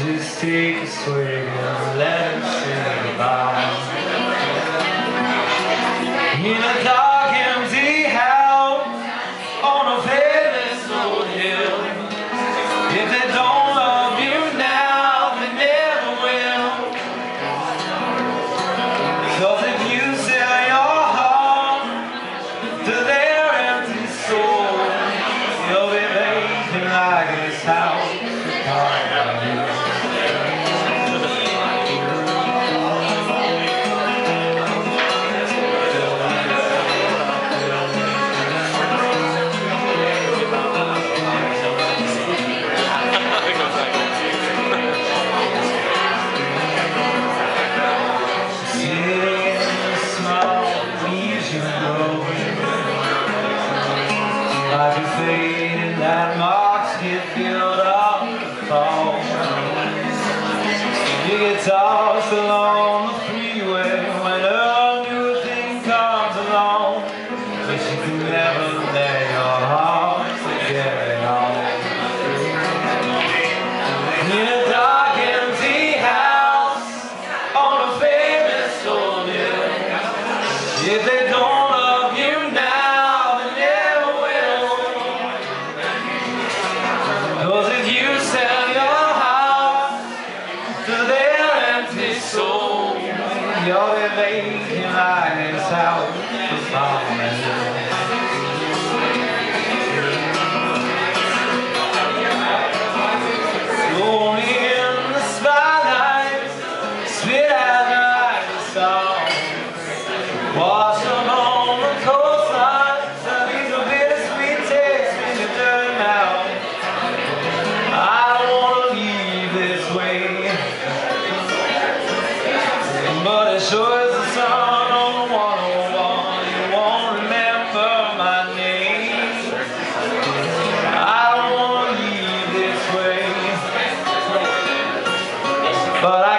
Just take a swig and let it say goodbye. In a dark, empty house on a famous old hill. If they don't love you now, they never will. 'Cause if you sell your heart to their empty soul, you'll be vacant like this house. Like a fading that marks get filled up with fall. You get tossed along the freeway when a new thing comes along, but you can never let your heart forget it all. In a dark, empty house on a famous old hill, if they don't love you now, 'cause if you sell your heart to their empty soul, you'll be vacant like this house for fun. Lonely in the spotlight, spit out like a song, wash along the coastline, these are bittersweet taste in your dirty mouth. But it sure is the sun on the 101. You won't remember my name. I don't want to leave this way, but